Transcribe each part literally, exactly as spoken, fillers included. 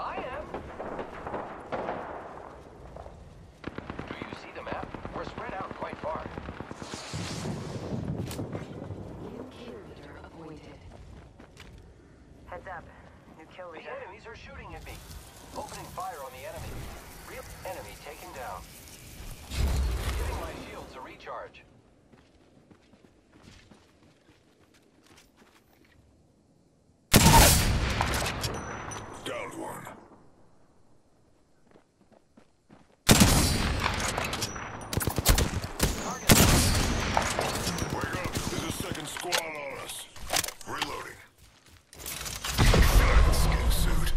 I am. Do you see the map? We're spread out quite far. New kill leader appointed. Heads up. New kill The leader. enemies are shooting at me. Opening fire on the enemy. Real enemy taken down. Giving my shields a recharge. Downed one. Target. Wake up! There's a second squad on us. Reloading. Skin suit.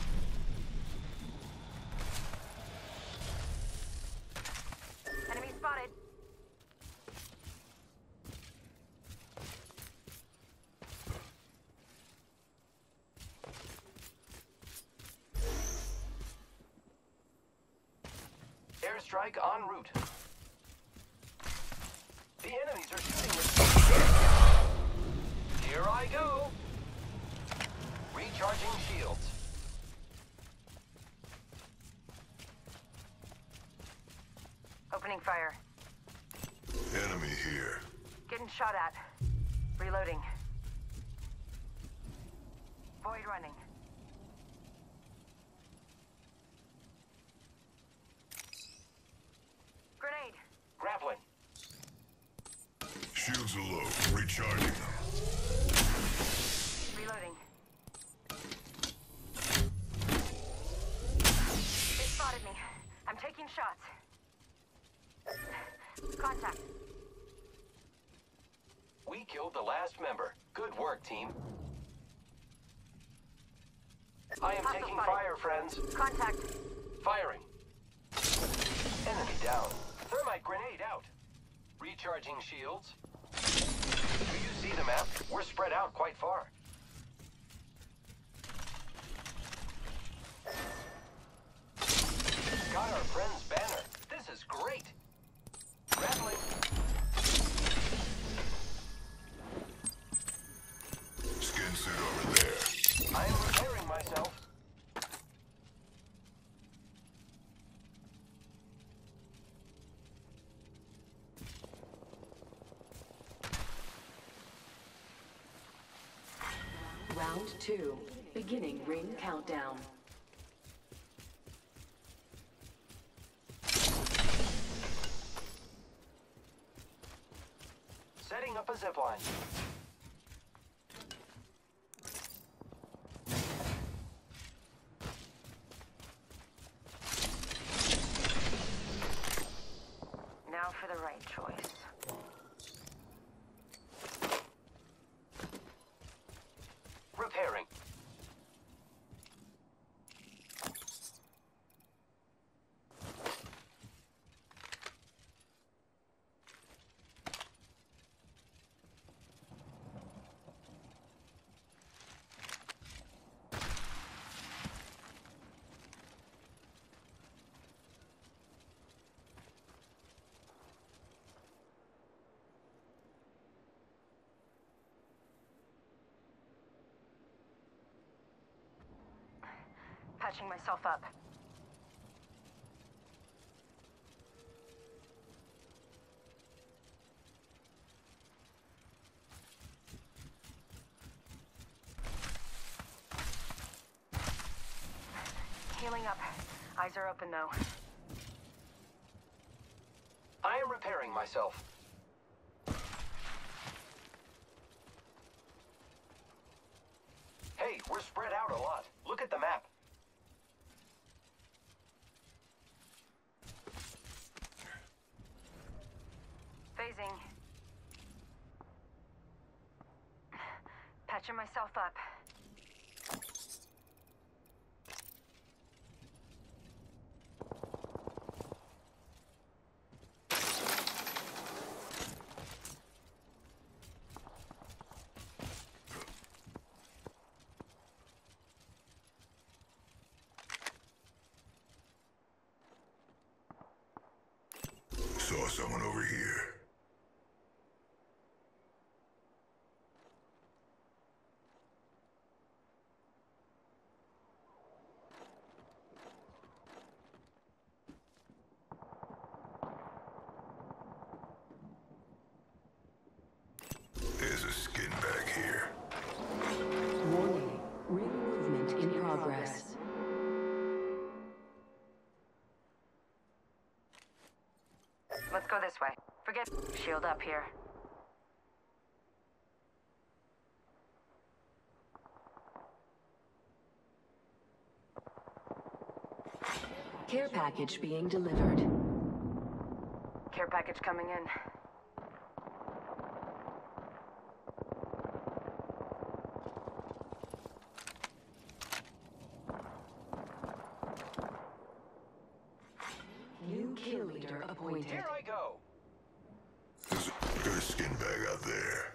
Enemy spotted. Airstrike en route. The enemies are shooting at me. Here I go. Recharging shields. Opening fire. Enemy here. Getting shot at. Reloading. Void running. Grenade. Grappling. Shields are low. Recharging them. Reloading. They spotted me. I'm taking shots. Contact. We killed the last member. Good work, team. I am Hostile taking spotted. fire, friends. Contact. Firing. Enemy down. Thermite grenade out. Recharging shields. Do you see the map? We're spread out quite far. Got our friend's banner. This is great. Grappling. Skin suit over there. I am repairing myself. Round two. Beginning ring countdown. Setting up a zipline. Now for the right choice. Repairing. Patching myself up. Healing up. Eyes are open though. I am repairing myself. Hey, we're spread out a lot. Look at the map. Phasing. Patching myself up. Saw someone over here. this way. Forget shield up here. Care package being delivered. Care package coming in. New kill leader appointed. Here I go. There's a, got a skin bag out there.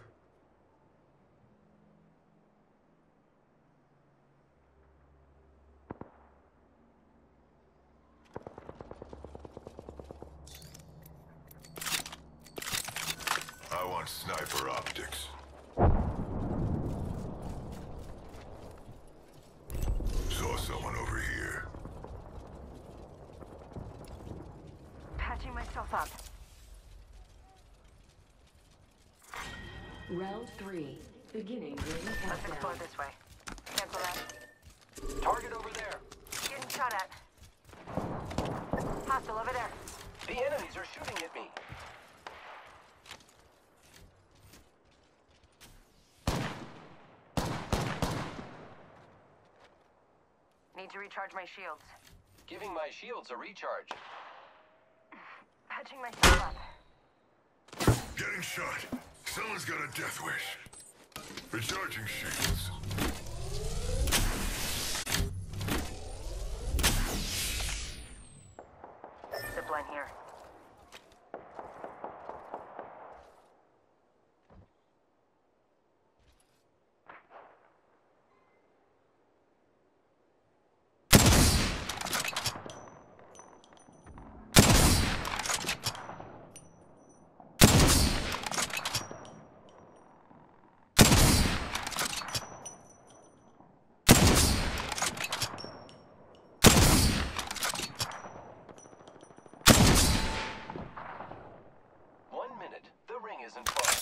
I want sniper optics. Saw someone over here. Patching myself up. Round three. Beginning ring Let's explore countdown. this way. Cancel that. Target over there. Getting shot at. Hostile over there. The enemies are shooting at me. Need to recharge my shields. Giving my shields a recharge. Patching myself up. Getting shot. Someone's got a death wish. Recharging shields. Zipline here. One minute. The ring isn't far.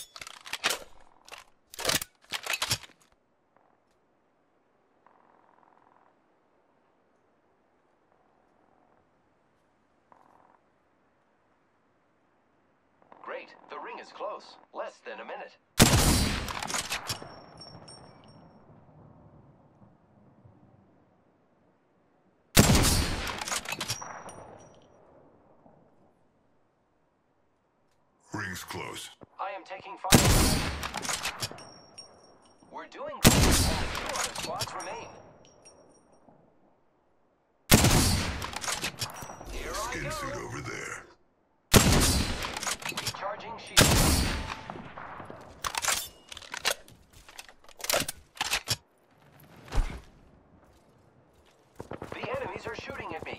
Great. The ring is close. Less than a minute. Ring's close. I am taking fire. We're doing great. Only two other squads remain. Here I Skin suit go. over there. Recharging shield. The enemies are shooting at me.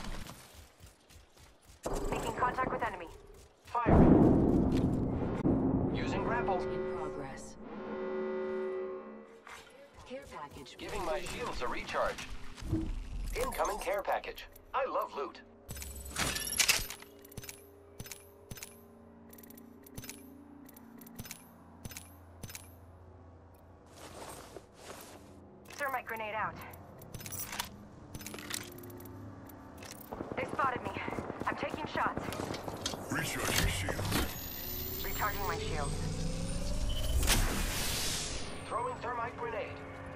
Making contact with enemy. Firing. Using grapple. In progress. Care package. Giving my shields a recharge. Incoming care package. I love loot. Thermite grenade out. They spotted me. I'm taking shots. Recharging shields. Recharging my shields. Throwing thermite grenade.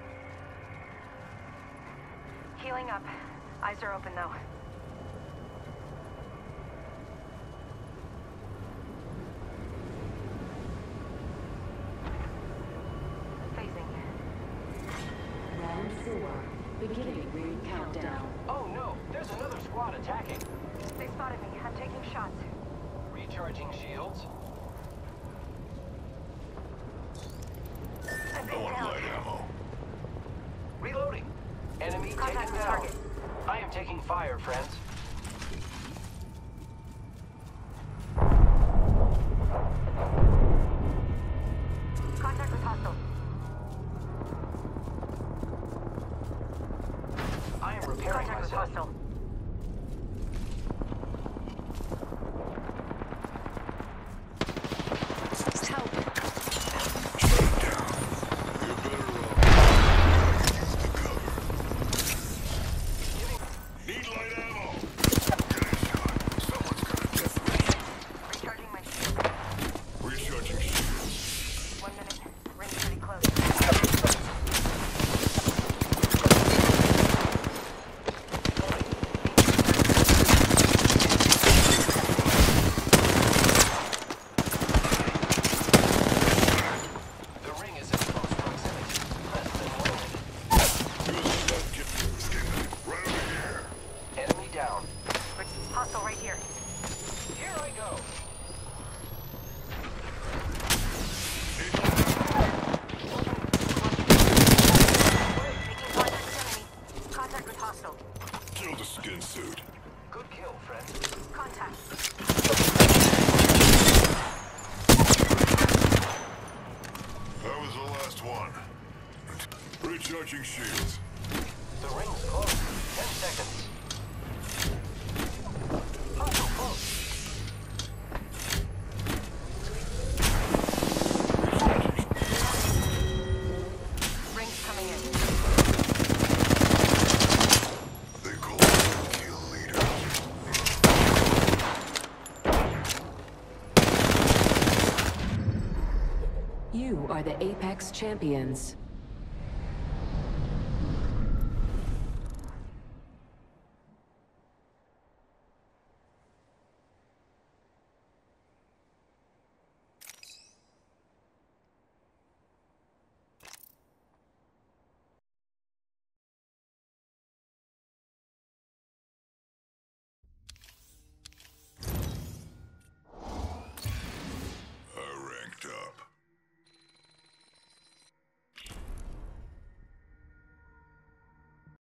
Healing up. Eyes are open though. Phasing. Round four. Beginning ring countdown. Oh no, there's another squad attacking. They spotted me. I'm taking shots. Recharging shields. I'm I being want down. light ammo. Reloading. Enemy Contact taken with down. target. I am taking fire, friends. Contact with hostile. I am repairing Contact with myself. hostile. Help. You're better off. Use the cover. Need light ammo. Getting shot. Someone's got a death wish. Recharging Contact with hostile. Kill the skin suit. Good kill, friend. Contact. That was the last one. Recharging shields. The ring's close. Ten seconds. Hostile close. Ring's coming in. They call me kill leader. You are the Apex Champions.